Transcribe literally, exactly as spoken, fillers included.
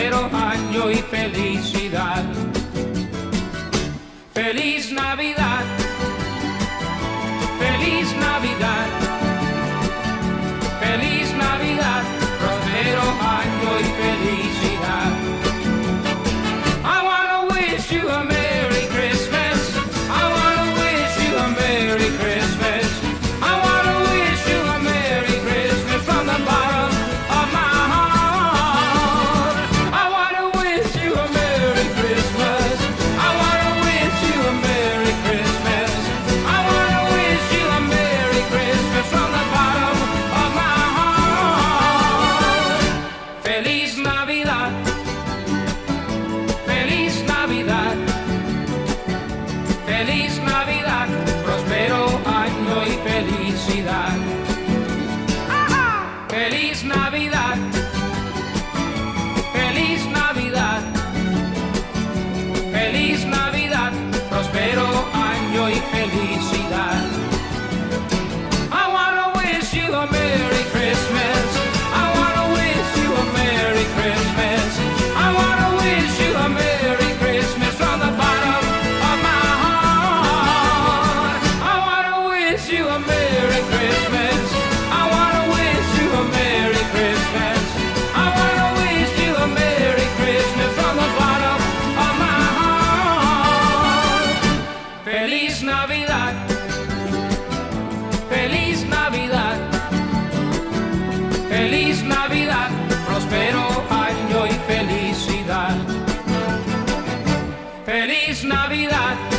próspero año y felicidad. Feliz Navidad, feliz Navidad, feliz Navidad, próspero año y felicidad. I wanna wish you a Merry Christmas. I wanna wish you a Merry Christmas. I wanna wish you a Merry Christmas from the bottom of my heart. I wanna wish you a Merry Christmas. I wanna wish you a Merry Christmas. I wanna wish you a Merry Christmas from the bottom of my heart. Feliz Navidad, feliz Navidad, feliz Navidad, próspero año y felicidad. Feliz Navidad, feliz Navidad, feliz Navidad, próspero año y felicidad. I wanna wish you a Merry Christmas. I wanna wish you a Merry Christmas. I wanna wish you a Merry Christmas from the bottom of my heart. I wanna wish you a Merry Christmas. I wanna wish you a Merry Christmas. I wanna wish you a Merry Christmas from the bottom of my heart. Feliz Navidad, feliz Navidad, feliz Navidad, próspero año y felicidad. Feliz Navidad.